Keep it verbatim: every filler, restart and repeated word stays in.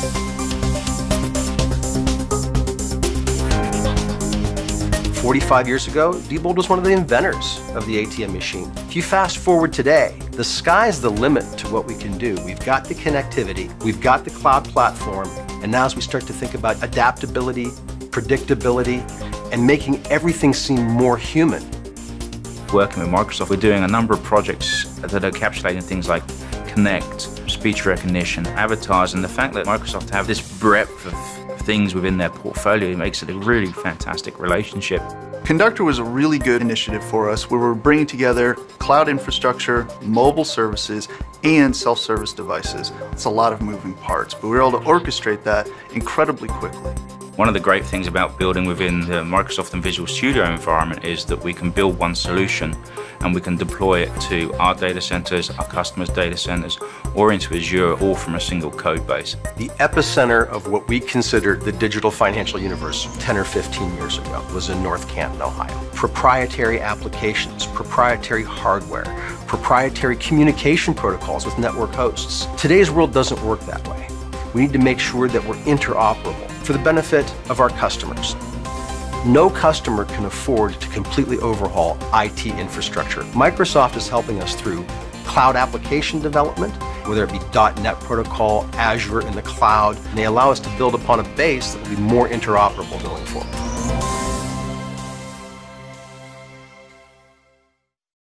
forty-five years ago, Diebold was one of the inventors of the A T M machine. If you fast forward today, the sky's the limit to what we can do. We've got the connectivity, we've got the cloud platform, and now as we start to think about adaptability, predictability, and making everything seem more human. Working with Microsoft, we're doing a number of projects that are encapsulating things like Connect, speech recognition, avatars, and the fact that Microsoft have this breadth of things within their portfolio makes it a really fantastic relationship. Conductor was a really good initiative for us where we're bringing together cloud infrastructure, mobile services, and self-service devices. It's a lot of moving parts, but we were able to orchestrate that incredibly quickly. One of the great things about building within the Microsoft and Visual Studio environment is that we can build one solution and we can deploy it to our data centers, our customers' data centers, or into Azure, all from a single code base. The epicenter of what we considered the digital financial universe ten or fifteen years ago was in North Canton, Ohio. Proprietary applications, proprietary hardware, proprietary communication protocols with network hosts. Today's world doesn't work that way. We need to make sure that we're interoperable for the benefit of our customers. No customer can afford to completely overhaul I T infrastructure. Microsoft is helping us through cloud application development, whether it be dot net protocol, Azure in the cloud, and they allow us to build upon a base that will be more interoperable going forward.